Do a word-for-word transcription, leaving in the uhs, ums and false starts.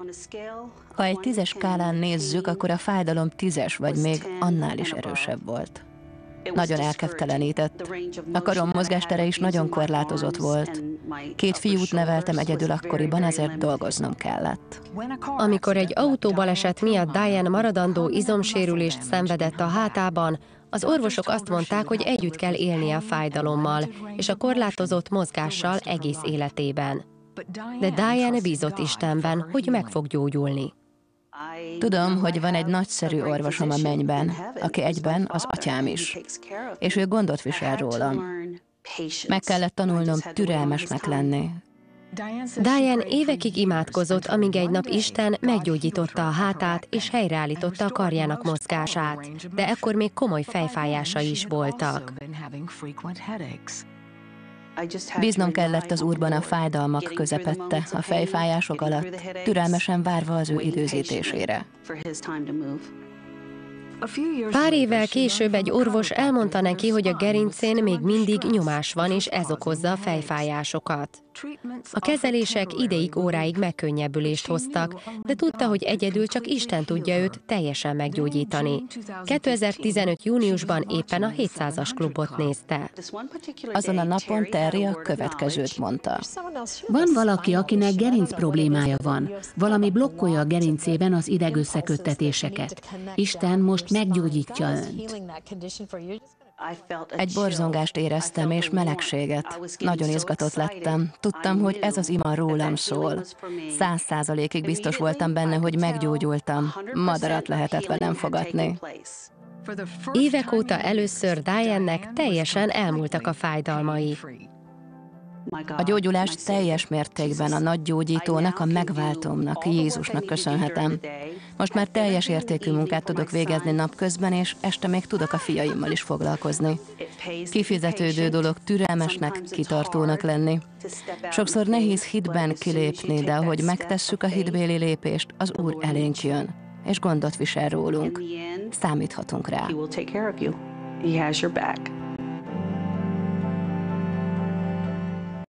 Ha egy tízes skálán nézzük, akkor a fájdalom tízes, vagy még annál is erősebb volt. Nagyon elkeftelenített. A karom mozgástere is nagyon korlátozott volt. Két fiút neveltem egyedül akkoriban, ezért dolgoznom kellett. Amikor egy autóbaleset miatt Diane maradandó izomsérülést szenvedett a hátában, az orvosok azt mondták, hogy együtt kell élnie a fájdalommal és a korlátozott mozgással egész életében. De Diane bízott Istenben, hogy meg fog gyógyulni. Tudom, hogy van egy nagyszerű orvosom a mennyben, aki egyben az atyám is, és ő gondot visel rólam. Meg kellett tanulnom türelmesnek lenni. Diane évekig imádkozott, amíg egy nap Isten meggyógyította a hátát és helyreállította a karjának mozgását, de ekkor még komoly fejfájásai is voltak. Bíznom kellett az Úrban a fájdalmak közepette, a fejfájások alatt, türelmesen várva az ő időzítésére. Pár évvel később egy orvos elmondta neki, hogy a gerincén még mindig nyomás van, és ez okozza a fejfájásokat. A kezelések ideig, óráig megkönnyebbülést hoztak, de tudta, hogy egyedül csak Isten tudja őt teljesen meggyógyítani. kétezer-tizenöt júniusban éppen a hétszázas klubot nézte. Azon a napon Terry a következőt mondta. Van valaki, akinek gerinc problémája van. Valami blokkolja a gerincében az idegösszeköttetéseket. Isten most meggyógyítja önt. Egy borzongást éreztem és melegséget. Nagyon izgatott lettem. Tudtam, hogy ez az ima rólam szól. Száz százalékig biztos voltam benne, hogy meggyógyultam. Madarat lehetett velem fogatni. Évek óta először Diane-nek teljesen elmúltak a fájdalmai. A gyógyulást teljes mértékben a nagy gyógyítónak, a megváltómnak, Jézusnak köszönhetem. Most már teljes értékű munkát tudok végezni napközben, és este még tudok a fiaimmal is foglalkozni. Kifizetődő dolog türelmesnek, kitartónak lenni. Sokszor nehéz hitben kilépni, de ahogy megtesszük a hitbéli lépést, az Úr elénk jön, és gondot visel rólunk. Számíthatunk rá.